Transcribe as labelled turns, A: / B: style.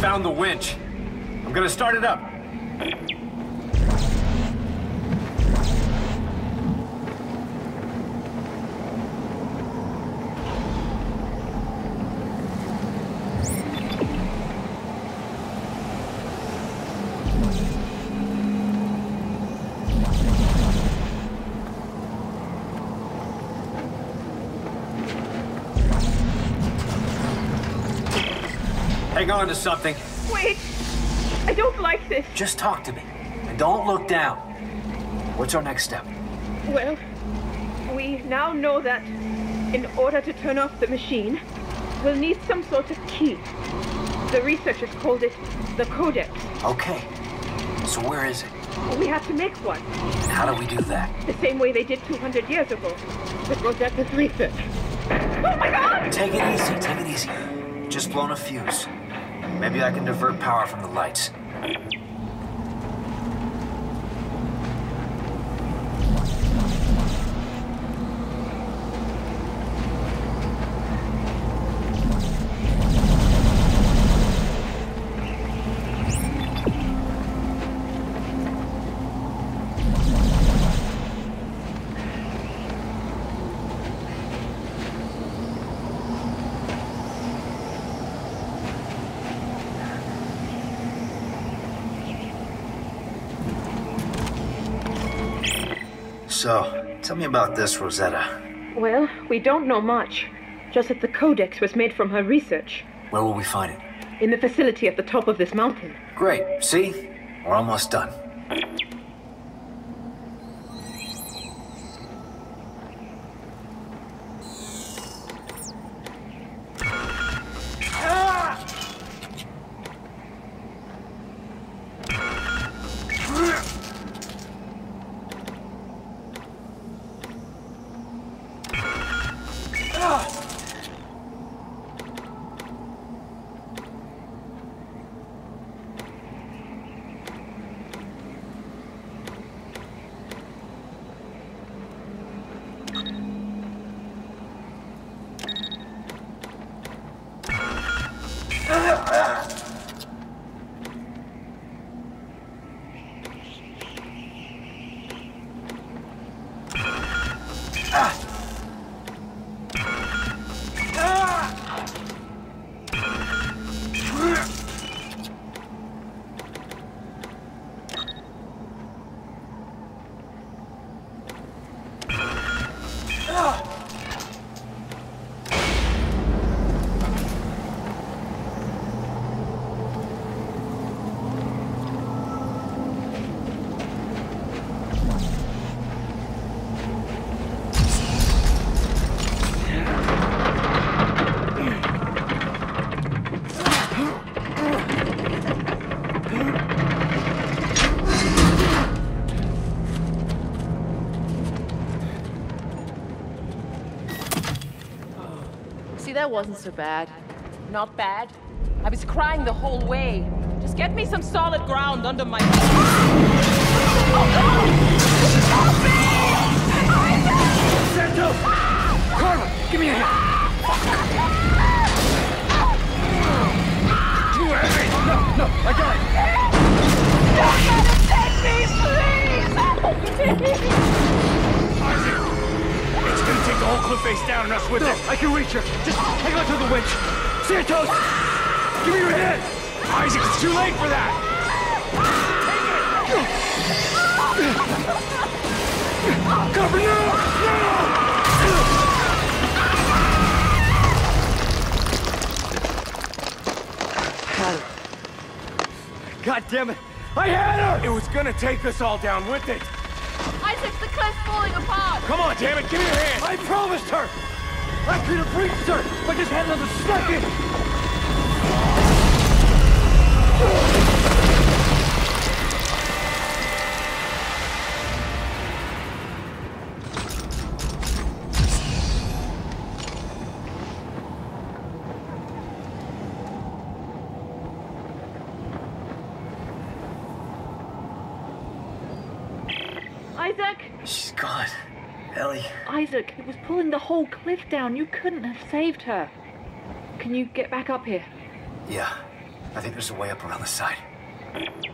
A: found the winch. I'm gonna start it up. Hang on to something.
B: Wait! I don't like this.
A: Just talk to me. And don't look down. What's our next step?
B: Well, we now know that in order to turn off the machine, we'll need some sort of key. The researchers called it the Codex.
A: Okay. So where is it?
B: We have to make one.
A: And how do we do that?
B: The same way they did 200 years ago with Rosetta's research. Oh my God!
A: Take it easy, take it easy. Just blown a fuse. Maybe I can divert power from the lights. So, tell me about this, Rosetta.
B: Well, we don't know much. Just that the Codex was made from her research.
A: Where will we find it?
B: In the facility at the top of this mountain.
A: Great. See? We're almost done.
C: That wasn't so bad. Not bad. I was crying the whole way. Just get me some solid ground under my feet. Oh God! Help me!
A: Santo! Carla, give me a hand! Too heavy! No, I got
C: Don't let it take me, please!
A: Isaac! It's gonna take the whole cliff face down and us with it. I can reach her. Just hang on to the winch. Santos! Give me your hand! Isaac, it's too late for that! Take it! Cover now! No! God damn it! I had her! It was gonna take us all down with it.
C: Isaac, the cliff's falling apart!
A: Come on, damn it, give me your hand! I promised her! I could have reached her if I just had another second!
B: Isaac!
A: She's gone. Ellie.
B: Isaac, it was pulling the whole cliff down. You couldn't have saved her. Can you get back up here?
A: Yeah. I think there's a way up around the side.